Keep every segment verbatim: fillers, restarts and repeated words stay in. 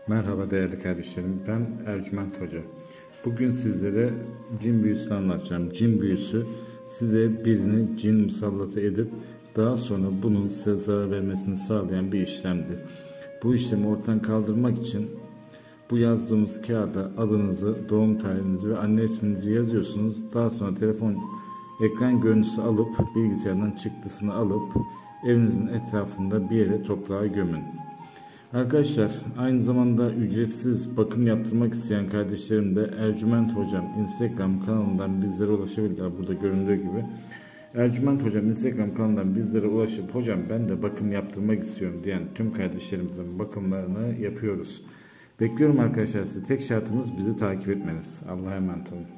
Merhaba değerli kardeşlerim, ben Ercüment Hoca. Bugün sizlere cin büyüsünü anlatacağım. Cin büyüsü size birini cin musallatı edip daha sonra bunun size zarar vermesini sağlayan bir işlemdir. Bu işlemi ortadan kaldırmak için bu yazdığımız kağıda adınızı, doğum tarihinizi ve anne isminizi yazıyorsunuz. Daha sonra telefon ekran görüntüsü alıp bilgisayardan çıktısını alıp evinizin etrafında bir yere toprağa gömün. Arkadaşlar, aynı zamanda ücretsiz bakım yaptırmak isteyen kardeşlerim de Ercüment Hocam Instagram kanalından bizlere ulaşabilirler. Burada göründüğü gibi Ercüment Hocam Instagram kanalından bizlere ulaşıp hocam ben de bakım yaptırmak istiyorum diyen tüm kardeşlerimizin bakımlarını yapıyoruz. Bekliyorum arkadaşlar sizi. Tek şartımız bizi takip etmeniz. Allah'a emanet olun.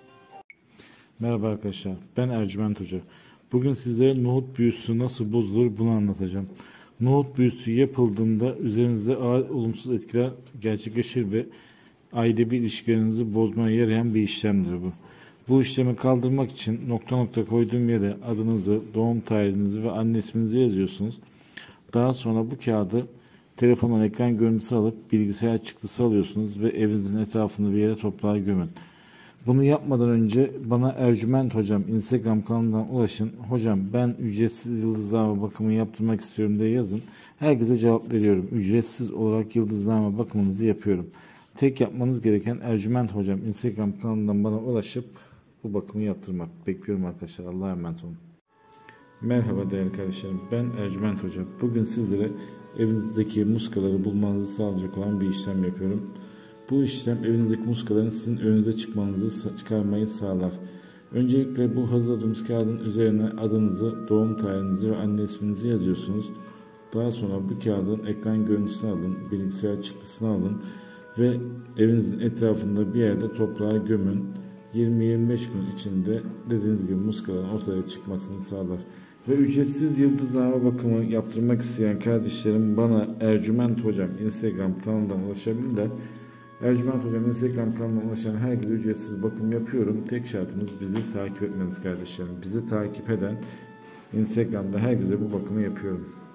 Merhaba arkadaşlar, ben Ercüment Hoca. Bugün sizlere nohut büyüsü nasıl bozulur bunu anlatacağım. Nohut büyüsü yapıldığında üzerinizde ağır olumsuz etkiler gerçekleşir ve ailevi ilişkilerinizi bozmaya yarayan bir işlemdir bu. Bu işlemi kaldırmak için nokta nokta koyduğum yere adınızı, doğum tarihinizi ve anne isminizi yazıyorsunuz. Daha sonra bu kağıdı telefonun ekran görüntüsü alıp bilgisayar çıktısı alıyorsunuz ve evinizin etrafını bir yere toprağa gömün. Bunu yapmadan önce bana Ercüment Hocam Instagram kanalından ulaşın. Hocam ben ücretsiz yıldızlama bakımı yaptırmak istiyorum diye yazın. Herkese cevap veriyorum. Ücretsiz olarak yıldızlama bakımınızı yapıyorum. Tek yapmanız gereken Ercüment Hocam Instagram kanalından bana ulaşıp bu bakımı yaptırmak. Bekliyorum arkadaşlar. Allah'a emanet olun. Merhaba değerli kardeşlerim. Ben Ercüment Hocam. Bugün sizlere evinizdeki muskaları bulmanızı sağlayacak olan bir işlem yapıyorum. Bu işlem evinizdeki muskaların sizin önünüze çıkmanızı çıkarmayı sağlar. Öncelikle bu hazırladığımız kağıdın üzerine adınızı, doğum tarihinizi ve anne isminizi yazıyorsunuz. Daha sonra bu kağıdın ekran görüntüsünü alın, bilgisayar çıktısını alın ve evinizin etrafında bir yerde toprağa gömün. yirmi yirmi beş gün içinde dediğiniz gibi muskaların ortaya çıkmasını sağlar. Ve ücretsiz yıldızlama bakımı yaptırmak isteyen kardeşlerim bana Ercüment Hocam Instagram kanalından ulaşabilirler. Ercüment Hocam Instagram kanalına ulaşan herkese ücretsiz bakım yapıyorum. Tek şartımız bizi takip etmeniz kardeşlerim. Bizi takip eden Instagram'da herkese bu bakımı yapıyorum.